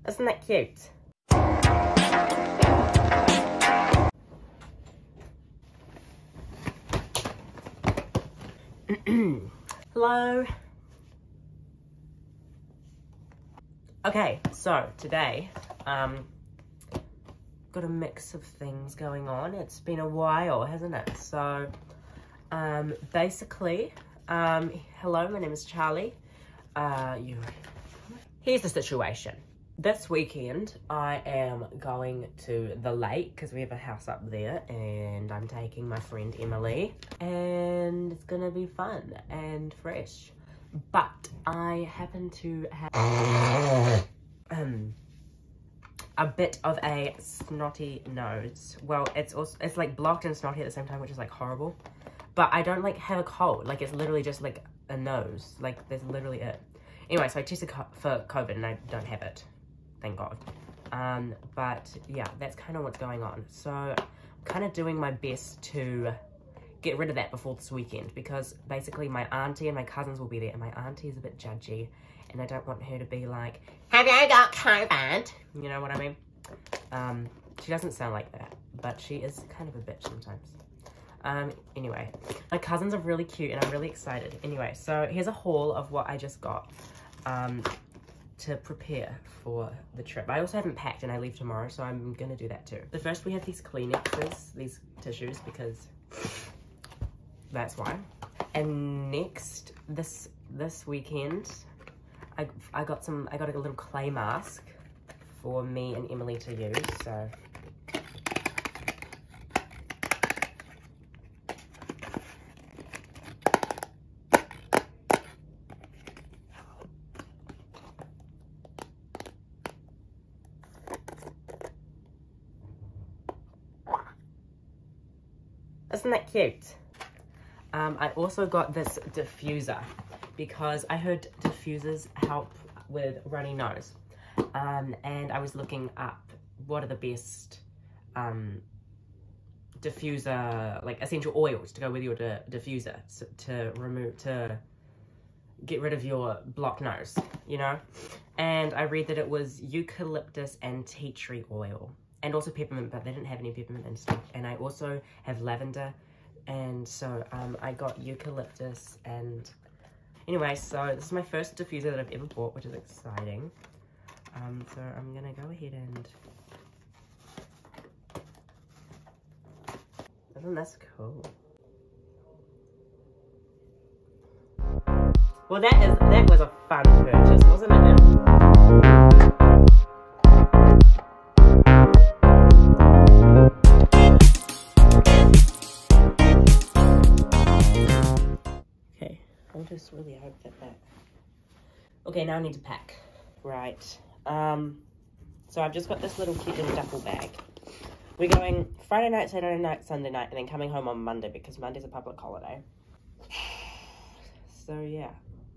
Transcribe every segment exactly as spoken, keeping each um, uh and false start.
Isn't that cute? Hello. Okay, so today, um, got a mix of things going on. It's been a while, hasn't it? So, um, basically, um, hello, my name is Charlie. Uh, you. Here's the situation. This weekend, I am going to the lake because we have a house up there, and I'm taking my friend Emily, and it's gonna be fun and fresh. But I happen to have um a bit of a snotty nose. Well, it's also it's like blocked and snotty at the same time, which is like horrible. But I don't like have a cold. Like it's literally just like a nose. Like that's literally it. Anyway, so I tested co for COVID and I don't have it. Thank God. Um, but yeah, that's kind of what's going on. So I'm kind of doing my best to get rid of that before this weekend, because basically my auntie and my cousins will be there, and my auntie is a bit judgy, and I don't want her to be like, have you got COVID? You know what I mean? Um, she doesn't sound like that, but she is kind of a bitch sometimes. Um, anyway, my cousins are really cute and I'm really excited. Anyway, so here's a haul of what I just got. Um, to prepare for the trip. I also haven't packed and I leave tomorrow, so I'm gonna do that too. So first we have these Kleenexes, these tissues, because that's why. And next, this this weekend, I, I got some, I got a little clay mask for me and Emily to use, so. Isn't that cute? Um, I also got this diffuser because I heard diffusers help with runny nose. Um, and I was looking up what are the best um, diffuser, like essential oils to go with your di diffuser so, to remove, to get rid of your blocked nose, you know? And I read that it was eucalyptus and tea tree oil. And also peppermint, but they didn't have any peppermint in stock. And I also have lavender. And so um, I got eucalyptus. And anyway, so this is my first diffuser that I've ever bought, which is exciting. Um, so I'm going to go ahead and... Isn't this cool? Well, that is that was a fun purchase, wasn't it? Just really hope that that okay, now I need to pack. Right, um so I've just got this little cute little duffel bag. We're going Friday night, Saturday night, Sunday night, and then coming home on Monday because Monday's a public holiday. So yeah,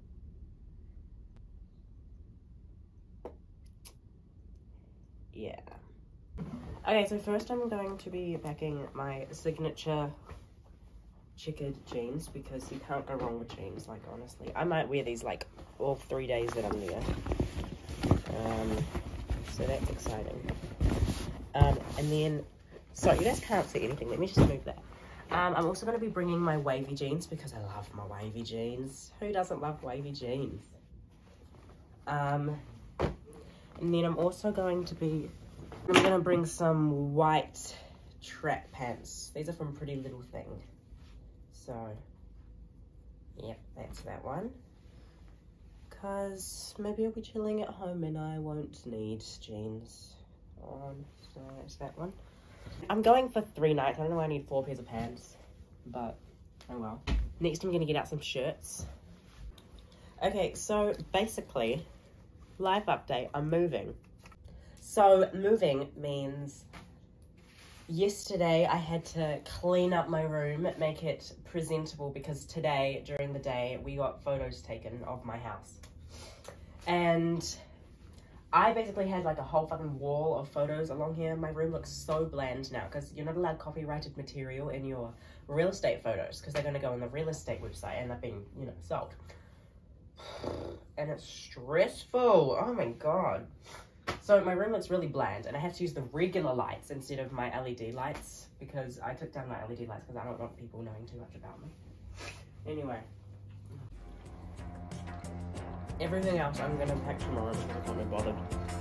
yeah. Okay, so first I'm going to be packing my signature checkered jeans, because you can't go wrong with jeans, like honestly. I might wear these like all three days that I'm there. Um, so that's exciting. Um, and then, sorry, you guys can't see anything. Let me just move that. Um, I'm also going to be bringing my wavy jeans because I love my wavy jeans. Who doesn't love wavy jeans? Um, and then I'm also going to be, I'm going to bring some white track pants. These are from Pretty Little Thing. So, yeah, that's that one. Because maybe I'll be chilling at home and I won't need jeans on. So that's that one. I'm going for three nights. I don't know why I need four pairs of pants. But, oh well. Next I'm going to get out some shirts. Okay, so basically, life update. I'm moving. So moving means... Yesterday, I had to clean up my room, make it presentable, because today, during the day, we got photos taken of my house. And I basically had like a whole fucking wall of photos along here. My room looks so bland now, because you're not allowed copyrighted material in your real estate photos, because they're going to go on the real estate website and end up being, you know, sold. And it's stressful. Oh my God. So my room looks really bland, and I have to use the regular lights instead of my L E D lights because I took down my L E D lights because I don't want people knowing too much about me. Anyway. Everything else I'm gonna pack tomorrow because I can't be bothered.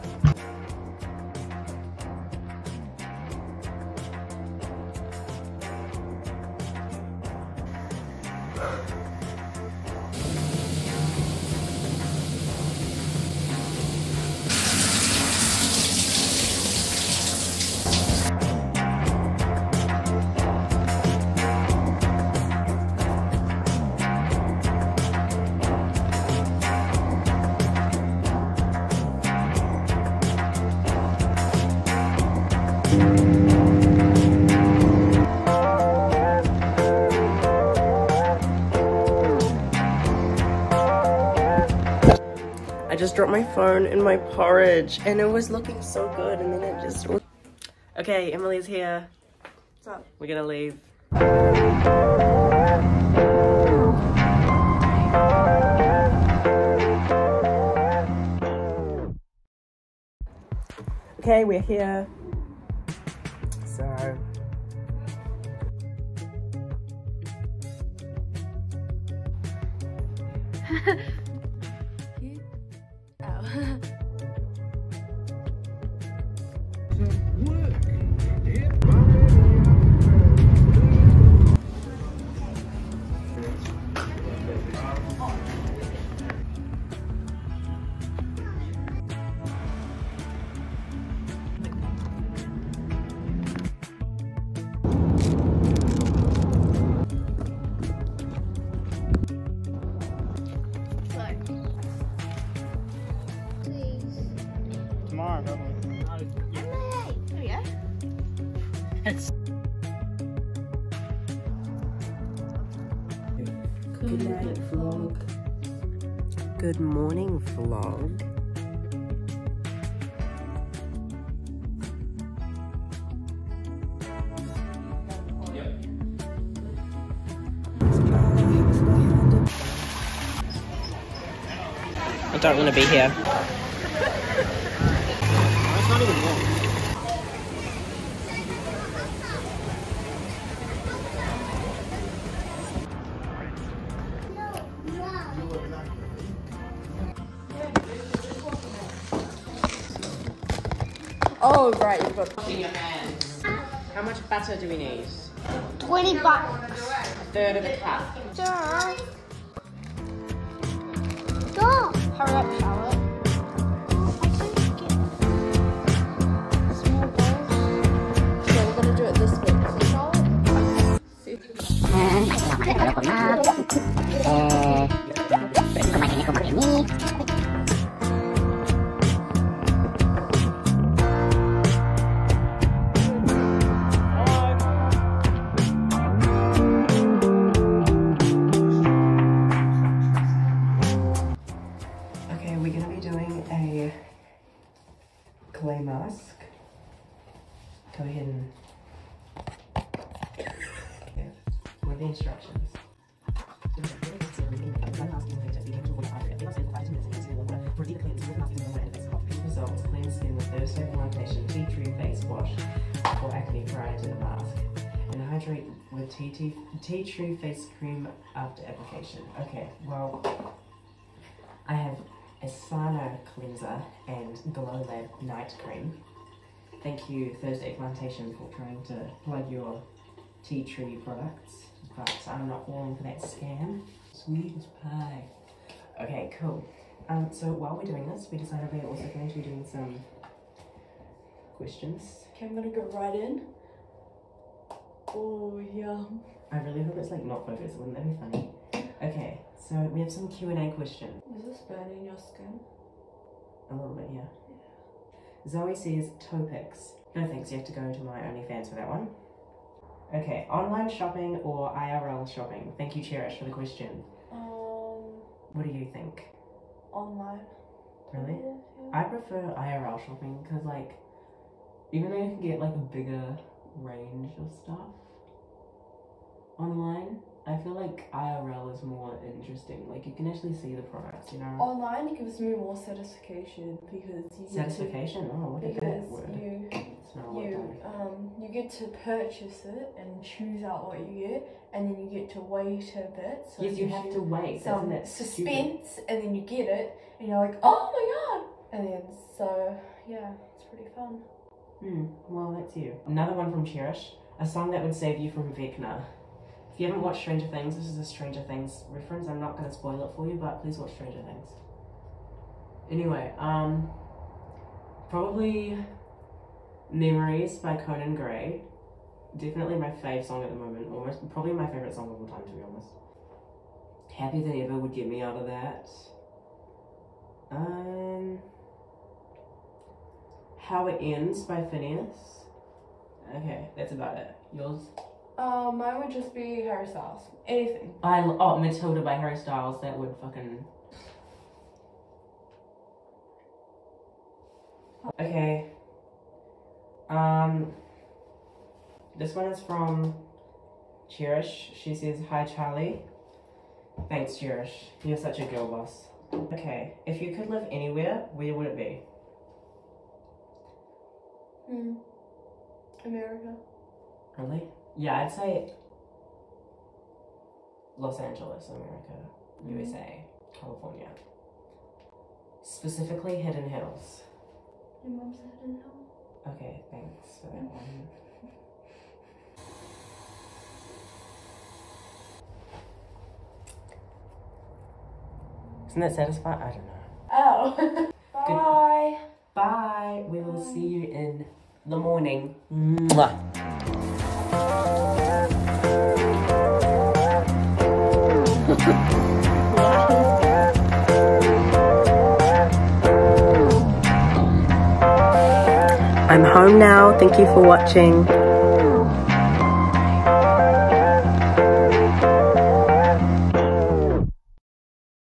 I just dropped my phone in my porridge and it was looking so good and then it just... Okay, Emily's here. What's up? We're gonna leave. Okay, we're here. So... You? Oh. Tomorrow, probably. Oh yeah? Good night, vlog. Good morning, vlog. I don't want to be here. It's not even warm. Oh right, you've got In your hands. How much butter do we need? twenty bucks. A third of a cup. Duh. Duh. hurry up, Charlotte. I can't get Small balls. So we're gonna do it this way, isn't it, Charlotte? Okay, we're gonna be doing a clay mask. Go ahead and yeah, with the instructions. Results, clean skin with Thursday foundation, tea tree face wash for acne prior to the mask. And hydrate with tea, tea, tea tree face cream after application. Okay, well, I have a Sano cleanser and Glow Lab night cream. Thank you Thursday Plantation for trying to plug your tea tree products, but I'm not falling for that scam. Sweet as pie. Okay, cool. Um, so while we're doing this, we decided we're also going to be doing some questions. Okay, I'm gonna go right in. Oh yeah. I really hope it's like not focused, wouldn't that be funny? Okay, so we have some Q and A questions. Is this burning your skin? A little bit, yeah. Zoe says Topics. No thanks, you have to go to my OnlyFans for that one. Okay, online shopping or I R L shopping? Thank you, Cherish, for the question. Um, What do you think? online. Really? Yeah, I prefer I R L shopping because, like, even though you can get like a bigger range of stuff online, I feel like I R L is more interesting. Like you can actually see the products, you know. Online, it gives me more satisfaction because you get Satisfaction. Oh, look to, at that because word. you It's not a word, you um you get to purchase it and choose out what you get, and then you get to wait a bit. So Yes, it you gives have to wait. some Isn't that stupid? suspense, and then you get it, and you're like, oh my god, and then so yeah, it's pretty fun. Hmm. Well, that's you. Another one from Cherish. A song that would save you from Vecna. If you haven't watched Stranger Things, this is a Stranger Things reference. I'm not going to spoil it for you, but please watch Stranger Things. Anyway, um, probably Memories by Conan Gray. Definitely my fave song at the moment. Almost, probably my favorite song of all time, to be honest. Happier Than Ever would get me out of that. Um, How It Ends by Phineas. Okay, that's about it. Yours? Uh, mine would just be Harry Styles. Anything. I oh Matilda by Harry Styles. That would fucking. Okay. Um. This one is from Cherish. She says, "Hi Charlie." Thanks, Cherish. You're such a girl boss. Okay. If you could live anywhere, where would it be? Hmm. America. Really? Yeah, I'd say Los Angeles, America, U S A, California. Specifically Hidden Hills. Your mom said Hidden Hill. Okay, thanks for that one. Isn't that satisfying? I don't know. Oh. Bye. Bye. We will see you in the morning. Mwah. I'm home now. Thank you for watching.